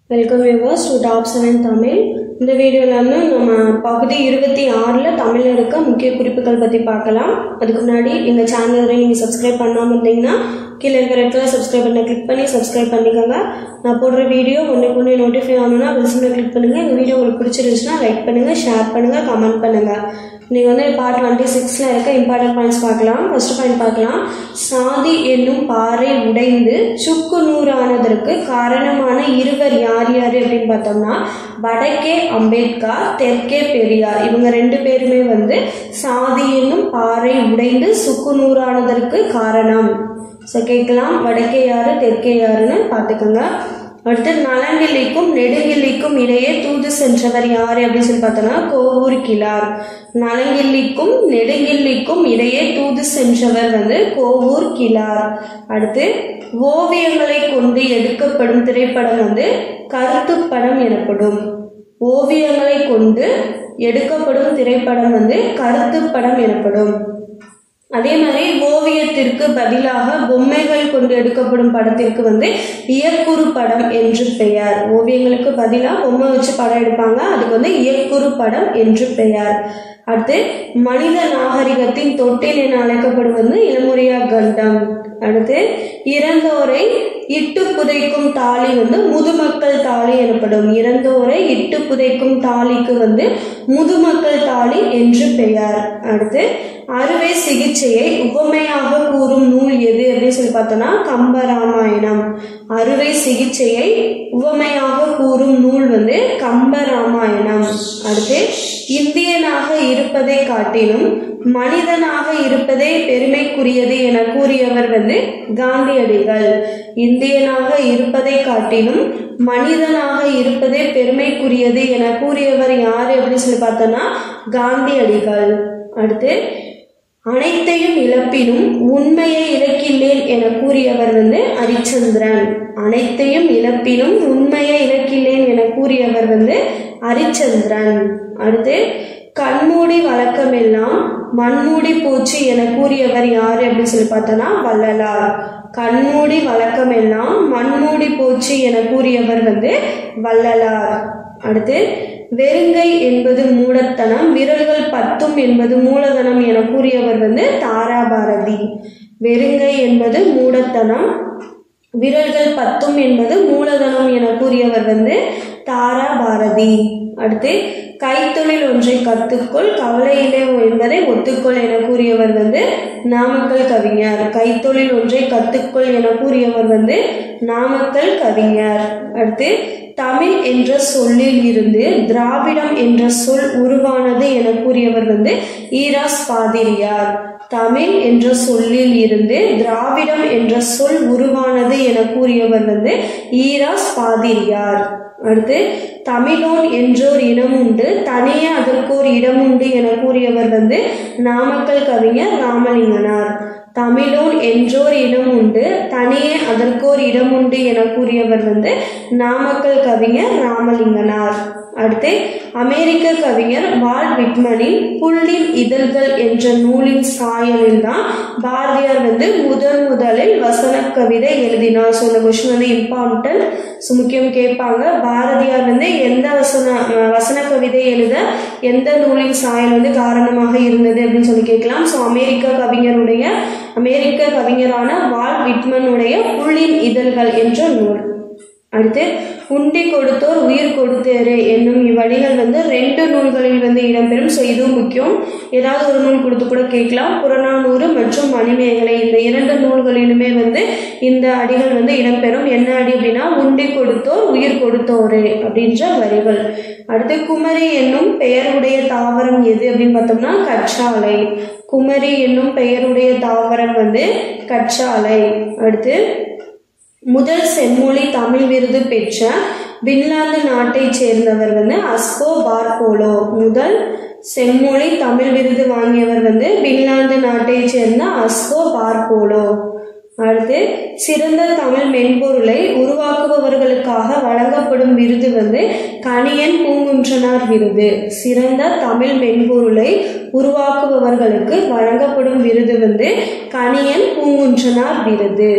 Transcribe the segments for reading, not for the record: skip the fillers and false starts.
Welcome viewers to top 7 Tamil. இந்த வீடியோவில் வந்து நம்ம பகுதி 26 தமிழில் இருக்க முக்கிய குறிப்புகள் பற்றி பார்க்கலாம். அதுக்கு முன்னாடி எங்கள் சேனலை நீங்கள் சப்ஸ்கிரைப் பண்ணாமல் இருந்தீங்கன்னா கீழே இருக்கிற இடத்துல சப்ஸ்கிரைப் பண்ண கிளிக் பண்ணி சப்ஸ்கிரைப் பண்ணிக்கோங்க. நான் போடுற வீடியோ ஒன்றுக்கு நோட்டிஃபை ஆகணும்னா பெல்ஸில் கிளிக் பண்ணுங்கள். இந்த வீடியோ உங்களுக்கு பிடிச்சிருந்துச்சுன்னா லைக் பண்ணுங்கள், ஷேர் பண்ணுங்கள், கமெண்ட் பண்ணுங்கள். நீங்கள் வந்து பார்ட் 26 இருக்க இம்பார்ட்டன்ட் பாயிண்ட்ஸ் பார்க்கலாம். ஃபர்ஸ்ட் பாயிண்ட் பார்க்கலாம். சாதி என்னும் பாறை உடைந்து சுக்கு நூறானதற்கு காரணமான இருவர் யார் யார் அப்படின்னு பார்த்தோம்னா வடக்கே அம்பேத்கர், தெற்கே பெரியார். இவங்க ரெண்டு பேருமே வந்து சாதி என்னும் பாறை உடைந்து சுக்கு நூறானதற்கு காரணம். ஸோ கேட்கலாம், வடக்கே யாரு தெற்கே யாருன்னு பார்த்துக்கோங்க. அடுத்து நலங்கிள்ளிக்கும் நெடுங்கிள்ளிக்கும் இடையே தூது சென்றவர் யாரு அப்படின்னு சொல்லி பார்த்தோம்னா கோவூர் கிழார். நலங்கிள்ளிக்கும் நெடுங்கிள்ளிக்கும் இடையே தூது சென்றவர் வந்து கோவூர் கிழார். அடுத்து ஓவியங்களை கொண்டு எடுக்கப்படும் திரைப்படம் வந்து கருத்துப்படம் எனப்படும். ஓவியங்களை கொண்டு எடுக்கப்படும் திரைப்படம் வந்து கருத்துப்படம் எனப்படும். அதே மாதிரி ஓவியத்திற்கு பதிலாக பொம்மைகள் கொண்டு எடுக்கப்படும் படத்திற்கு வந்து இயக்குறு படம் என்று பெயர். ஓவியங்களுக்கு பதிலாக பொம்மை வச்சு படம் எடுப்பாங்க, அதுக்கு வந்து இயக்குறு படம் என்று பெயர். அடுத்து மனித நாகரிகத்தின் தொட்டில் என அழைக்கப்படுவது இளமுறையா கண்டம். அடுத்து இறந்தோரை இட்டு புதைக்கும் தாலி வந்து முதுமக்கள் தாலி எனப்படும். இறந்தோரை இட்டு புதைக்கும் தாலிக்கு வந்து முதுமக்கள் தாலி என்று பெயர். அடுத்து அறுவை சிகிச்சையை உவமையாக கூறும் நூல் எது அப்படின்னு சொல்லி பார்த்தோம்னா கம்பராமாயணம். அறுவை சிகிச்சையை உவமையாக கூறும் நூல் வந்து கம்பராமாயணம். அடுத்து இந்தியனாக இருப்பதை காட்டிலும் மனிதனாக இருப்பதே பெருமைக்குரியது என கூறியவர் வந்து காந்தியடிகள். இந்தியனாக இருப்பதை காட்டிலும் மனிதனாக இருப்பதே பெருமைக்குரியது என கூறியவர் யாரு அப்படின்னு சொல்லி பார்த்தோம்னா காந்தியடிகள். அடுத்து அனைத்தையும் இழப்பினும் உண்மையை இழக்கில்லேன் என கூறியவர் வந்து ஹரிச்சந்திரன். அனைத்தையும் இழப்பினும் உண்மையை இழக்கில்லேன் என கூறியவர் வந்து ஹரிச்சந்திரன். அடுத்து கண்மூடி வழக்கமெல்லாம் மண்மூடி போச்சு என கூறியவர் யாரு அப்படின்னு சொல்லி பார்த்தோம்னா வள்ளலார். கண்மூடி வழக்கமெல்லாம் மண்மூடி போச்சு என கூறியவர் வந்து வள்ளலார். அடுத்து வெறுங்கை என்பது மூடத்தனம், விரல்கள் 10 என்பது மூலதனம் என கூறியவர் வந்து தாராபாரதி. வெறுங்கை என்பது மூடத்தனம், விரல்கள் 10 என்பது மூலதனம் என கூறியவர் வந்து தாராபாரதி. அடுத்து கைத்தொழில் ஒன்றை கற்றுக்கொள், கவலையிலே என்பதை ஒத்துக்கொள் என கூறியவர் வந்து நாமக்கல் கவிஞர். கைத்தொழில் ஒன்றை கற்றுக்கொள் என கூறியவர் வந்து நாமக்கல் கவிஞர். அடுத்து தமிழ் என்ற சொல்லில் இருந்து திராவிடம் என்ற சொல் உருவானது என கூறியவர் வந்து ஈராஸ் பாதிரியார். தமிழ் என்ற சொல்லில் இருந்து திராவிடம் என்ற சொல் உருவானது என கூறியவர் வந்து ஈராஸ் பாதிரியார். அடுத்து தமிழோன் என்றோர் இனம் உண்டு, தனியே அதற்கோர் இடம் உண்டு என கூறியவர் வந்து நாமக்கல் கவிஞர் ராமலிங்கனார். தமிழோன் என்றோர் இனம் உண்டு, தனியே அதற்கோர் இடம் உண்டு என கூறியவர் வந்து நாமக்கல் கவிஞர் ராமலிங்கனார். அடுத்து அமெரிக்க கவிஞர் வால் விட்மனின் புள்ளின் இதழ்கள் என்ற நூலின் சாயலில் தான் பாரதியார் வந்து முதலில் வசன கவிதை எழுதினார். ஸோ இந்த கொஸ்டின் வந்து இம்பார்ட்டன்ட், ஸோ முக்கியம் கேட்பாங்க. பாரதியார் வந்து எந்த வசன கவிதை எழுத எந்த நூலின் சாயல் வந்து காரணமாக இருந்தது அப்படின்னு சொல்லி கேட்கலாம். ஸோ அமெரிக்க கவிஞரான வால் விட்மனுடைய புள்ளின் இதழ்கள் என்ற நூல். அடுத்து உண்டி கொடுத்தோர் உயிர் கொடுத்தேரே என்னும் இவ்வடிகள் வந்து 2 நூல்களில் வந்து இடம்பெறும். ஸோ இதுவும் முக்கியம், ஏதாவது ஒரு நூல் கொடுத்து கூட கேட்கலாம். புறநானூறு மற்றும் மணிமேகலை இந்த 2 நூல்களிலுமே வந்து இந்த அடிகள் வந்து இடம்பெறும். என்ன அடி அப்படின்னா உண்டி கொடுத்தோர் உயிர் கொடுத்தோரே அப்படின்ற வரிகள். அடுத்து குமரி என்னும் பெயருடைய தாவரம் எது அப்படின்னு பார்த்தோம்னா கற்றாழை. குமரி என்னும் பெயருடைய தாவரம் வந்து கற்றாழை. அடுத்து முதல் செம்மொழி தமிழ் விருது பெற்ற பின்லாந்து நாட்டை சேர்ந்தவர் வந்து அஸ்கோ பார்போலோ. முதல் செம்மொழி தமிழ் விருது வாங்கியவர் வந்து பின்லாந்து நாட்டை சேர்ந்த அஸ்கோ பார்போலோ. அடுத்து சிறந்த தமிழ் மென்பொருளை உருவாக்குபவர்களுக்காக வழங்கப்படும் விருது வந்து கணியன் பூங்குன்றனார் விருது. சிறந்த தமிழ் மென்பொருளை உருவாக்குபவர்களுக்கு வழங்கப்படும் விருது வந்து கணியன் பூங்குன்றனார் விருது.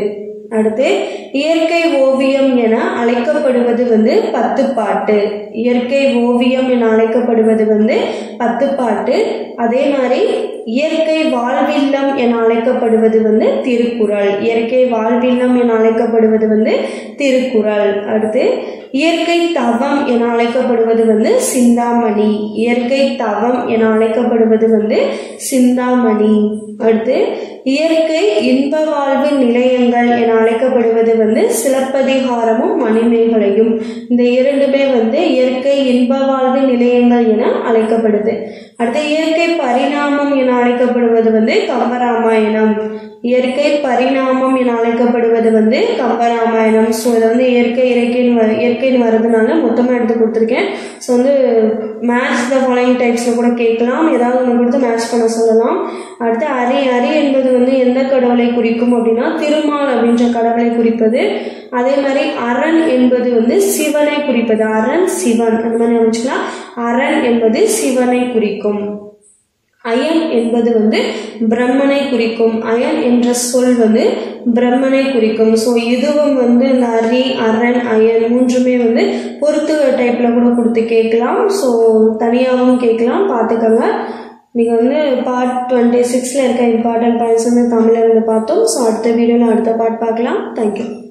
அடுத்து இயற்கை ஓவியம் என அழைக்கப்படுவது வந்து 10 பாட்டு. இயற்கை ஓவியம் என அழைக்கப்படுவது வந்து 10 பாட்டு. அதே மாதிரி இயற்கை வாழ்வில்லம் என அழைக்கப்படுவது வந்து திருக்குறள். இயற்கை வாழ்வில்லம் என அழைக்கப்படுவது வந்து திருக்குறள். அடுத்து இயற்கை தவம் என அழைக்கப்படுவது வந்து சிந்தாமணி. இயற்கை தவம் என அழைக்கப்படுவது வந்து சிந்தாமணி. அடுத்து இயற்கை இன்ப வாழ்வு நிலையங்கள் என அழைக்கப்படுவது வந்து சிலப்பதிகாரமும் மணிமேகலையும். இந்த இரண்டுமே வந்து இயற்கை இன்ப வாழ்வு நிலையங்கள் என அழைக்கப்படுது. அடுத்து இயற்கை பரிணாமம் என அழைக்கப்படுவது வந்து கம்பராமாயணம். இயற்கை பரிணாமம் என அழைக்கப்படுவது வந்து கம்பராமாயணம். ஸோ இதை வந்து இயற்கைன்னு வர்றதுனால மொத்தமாக எடுத்து கொடுத்துருக்கேன். ஸோ வந்து மேட்ச் த ஃபாலோயிங் டைப்ஸில் கூட கேட்கலாம், ஏதாவது ஒன்று கொடுத்து மேட்ச் பண்ண சொல்லலாம். அடுத்து அரி என்பது வந்து எந்த கடவுளை குறிக்கும் அப்படின்னா திருமால் அப்படின்ற கடவுளை குறிப்பது. அதே மாதிரி அரண் என்பது வந்து சிவனை குறிப்பது. அரண் சிவன் அந்த மாதிரி நினைச்சுக்கலாம். அரண் என்பது சிவனை குறிக்கும். அயன் என்பது வந்து பிரம்மனை குறிக்கும். அயன் என்ற சொல் வந்து பிரம்மனை குறிக்கும். ஸோ இதுவும் வந்து இந்த அரி அரண் அயன் மூன்றுமே வந்து பொறுத்து டைப்ல கூட கொடுத்து கேட்கலாம். ஸோ தனியாகவும் கேட்கலாம், பார்த்துக்கோங்க. நீங்கள் வந்து பார்ட் 26 இருக்க இம்பார்ட்டன்ட் பாயிண்ட்ஸ் வந்து தமிழில் இருந்து பார்த்தோம். ஸோ அடுத்த வீடியோவில் அடுத்த பார்ட் பார்க்கலாம். தேங்க்யூ.